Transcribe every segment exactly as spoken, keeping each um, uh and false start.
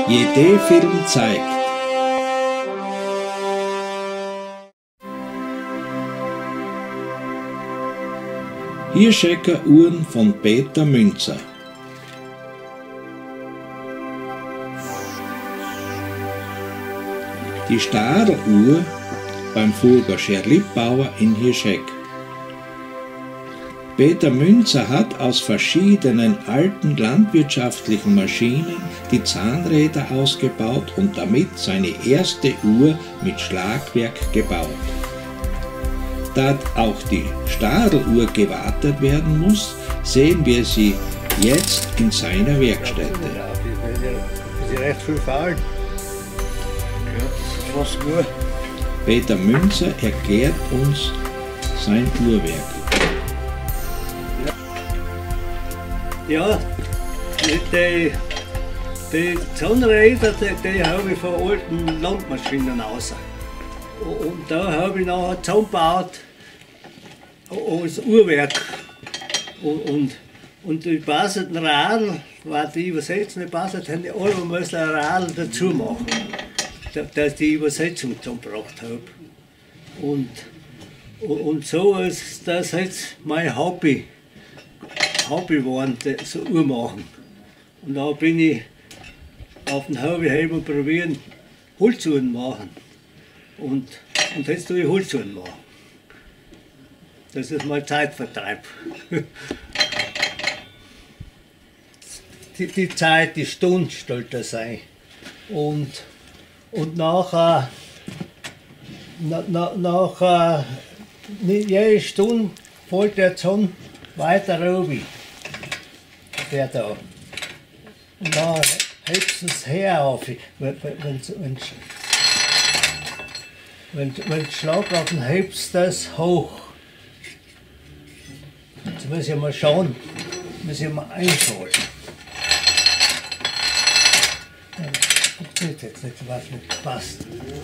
Jede-Film zeigt. Hirschecker Uhren von Peter Münzer. Die Stadl-Uhr beim Furger Scherlippauer in Hirscheck. Peter Münzer hat aus verschiedenen alten landwirtschaftlichen Maschinen die Zahnräder ausgebaut und damit seine erste Uhr mit Schlagwerk gebaut. Da auch die Stadl-Uhr gewartet werden muss, sehen wir sie jetzt in seiner Werkstätte. Das ist recht viel faul. Ja, das ist fast gut. Peter Münzer erklärt uns sein Uhrwerk. Ja, die, die Zahnräder, die, die habe ich von alten Landmaschinen raus. Und da habe ich nachher zusammengebaut als Uhrwerk. Und, und, und die passenden Radl, weil die Übersetzung nicht passt, haben die alle müssen ein Radl dazu machen, dass ich die Übersetzung zusammengebracht habe. Und, und, und so ist das jetzt mein Hobby. Hobby geworden, so Uhr machen. Und da bin ich auf den Hobby heim probieren, Holzuhren machen. Und, und jetzt tue ich Holzuhren machen. Das ist mein Zeitvertreib. die, die Zeit, die Stunde stellt das ein. Und, und nachher, na, na, nachher, jede Stunde fällt der Zahn weiter oben. Der da. Und dann hebst du es her auf. Wenn, wenn, wenn, wenn, wenn du Schlag auf den hebst das hoch. Jetzt muss ich mal schauen, muss ich mal einschalten. Das funktioniert jetzt nicht, was nicht passt.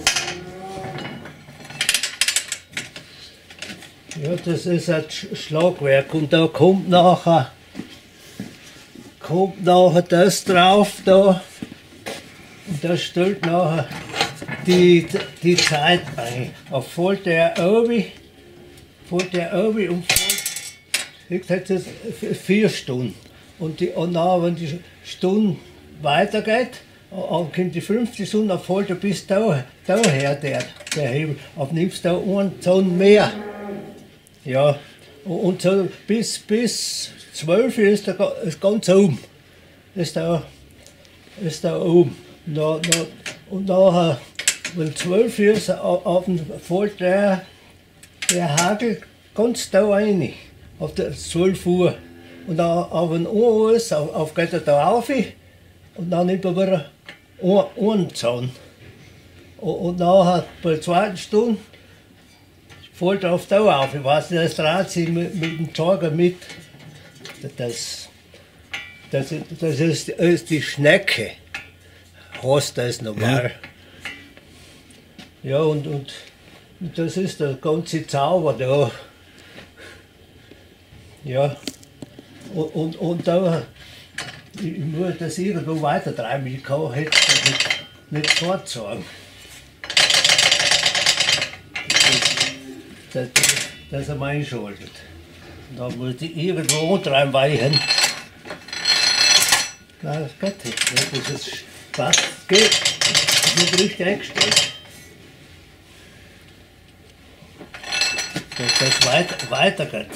Ja, das ist ein Schlagwerk und da kommt nachher, kommt nachher das drauf da und das stellt nachher die, die Zeit ein. Auf fällt der oben, fällt der oben und fällt, jetzt ist vier Stunden. Und, die, und nachher, wenn die Stunde weitergeht, dann kommt die fünfte Stunde, dann fällt er bis da, daher der, der Hebel. Dann nimmst du da einen Zahn mehr. Ja, und so bis, bis zwölf ist der ist ganz oben. Ist da, ist da oben. Na, na, und nachher, wenn zwölf ist, auf dem fällt der, der Hagel ganz da rein, auf der zwölf Uhr. Und dann auf den Uhr ist, auf, auf geht er da rauf und dann nimmt er wieder einen Zahn. Und, und nachher bei der zweiten Stunde fällt er auf Dauer auf. Ich weiß nicht, das dreht sich mit, mit dem Zeiger mit. Das, das, das ist, ist die Schnecke, heißt das normal. Ja, ja und, und, und das ist der ganze Zauber da. Ja, und, und, und da, ich muss das irgendwo weitertreiben, ich kann jetzt nicht, nicht fortzeigen. Das, das er mal einschaltet. Da muss ich irgendwo antreiben, weil ich hin. Nein, das geht nicht. Das ist fast geht. Das ist nicht richtig eingestellt. Dass das weiter, weiter geht.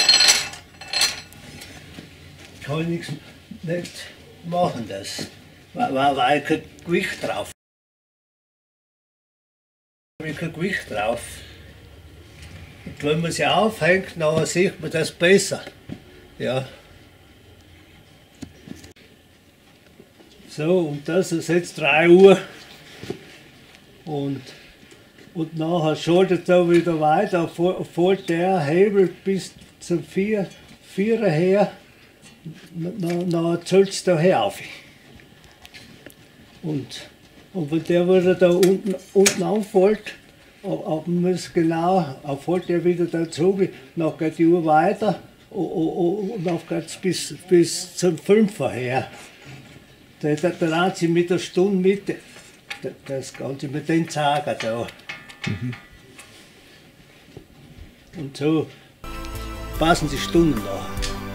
Ich kann nichts nicht machen, das. Weil, weil, weil ich kein Gewicht drauf habe. Ich kein Gewicht drauf. Und wenn man sie aufhängt, dann sieht man das besser. Ja. So, und das ist jetzt drei Uhr. Und, und nachher schaltet er wieder weiter, fällt der Hebel bis zum vier, Vierer her, dann zählt es da her auf. Und, und wenn der wieder da unten, unten anfällt, aber man muss genau, auf fällt der wieder dazu, dann geht die Uhr weiter und, und, und dann geht es bis, bis zum Fünfer her. Da, da, da lassen sie mit der Stunde mit, da, das Ganze mit den Zager da. Mhm. Und so passen sie Stunden nach.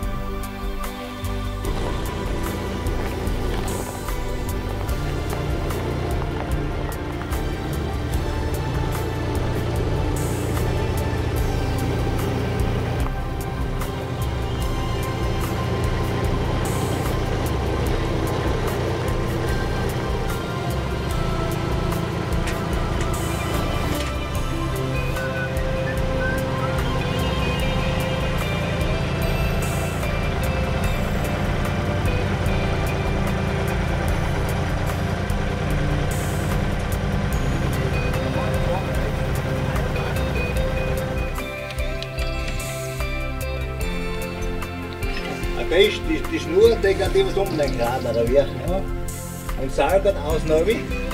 Die, die, die Schnur, die geht immer um den Grad, oder wie? Ja. Und Seil geht außen rein.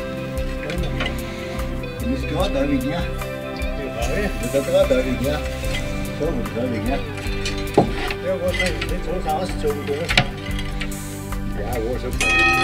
Die muss gerade rein, ja. Die geht gerade rein, ja. So muss es rein, ja. Ja, was nicht so ausgezogen, oder? Ja, wo so.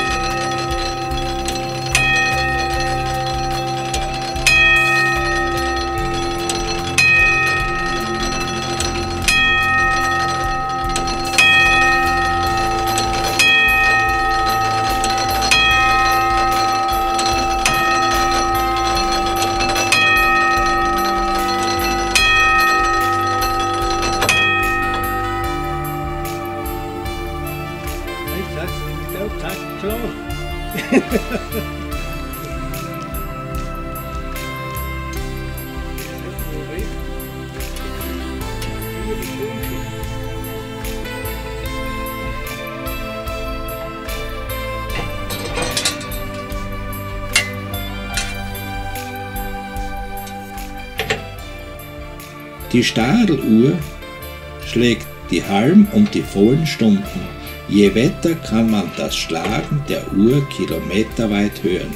Die Stadeluhr schlägt die halben und die vollen Stunden. Je weiter kann man das Schlagen der Uhr kilometerweit hören.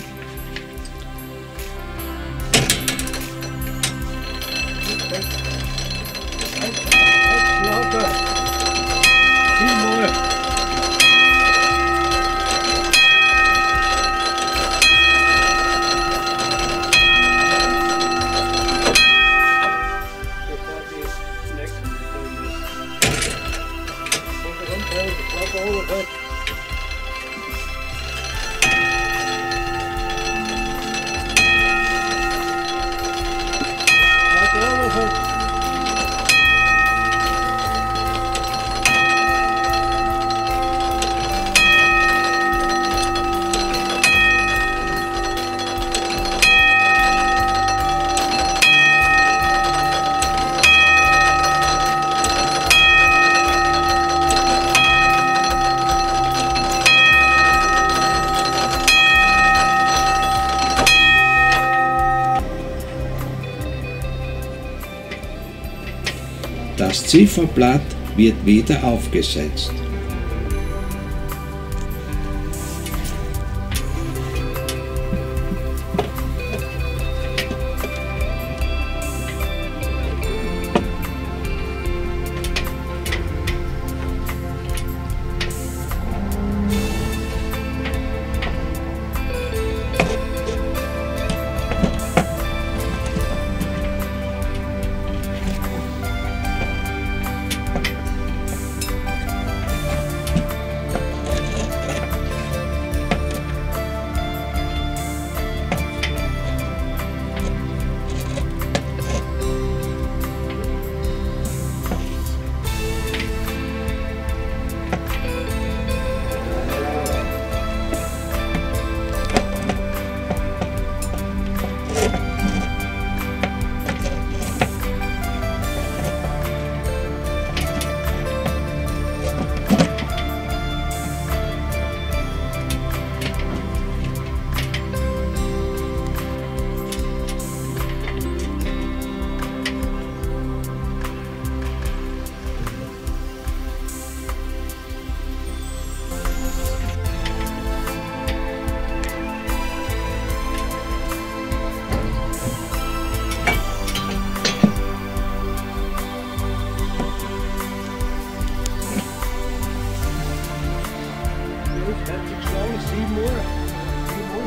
Das Zifferblatt wird wieder aufgesetzt. sieben Uhr. sieben Uhr.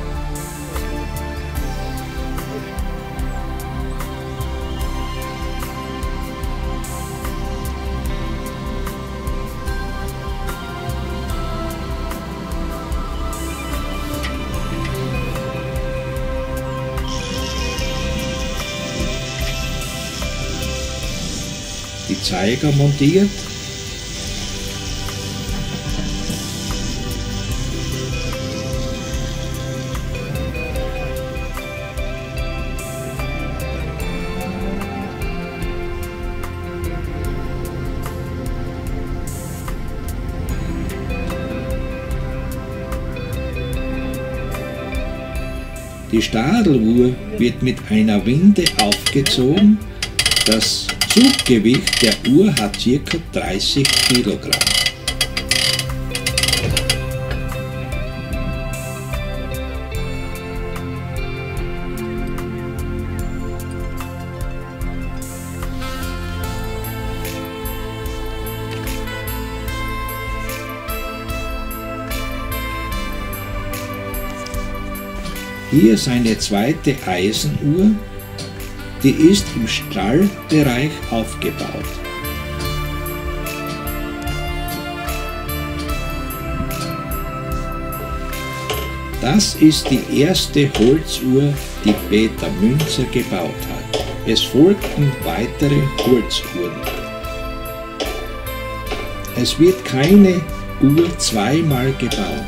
Die Zeiger montiert. Die Stadeluhr wird mit einer Winde aufgezogen. Das Zuggewicht der Uhr hat ca. dreißig Kilogramm. Hier ist eine zweite Eisenuhr, die ist im Stallbereich aufgebaut. Das ist die erste Holzuhr, die Peter Münzer gebaut hat. Es folgten weitere Holzuhren. Es wird keine Uhr zweimal gebaut.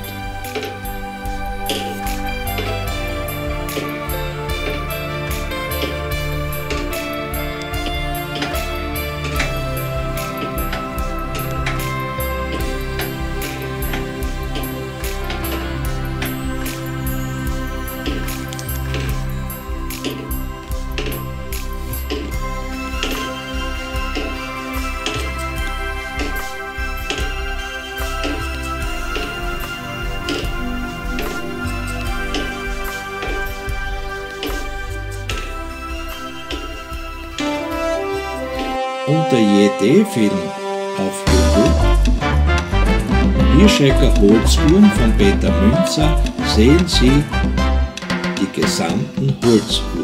Unter J D-Film auf YouTube, Hirschecker Holzuhren von Peter Münzer, sehen Sie die gesamten Holzuhren.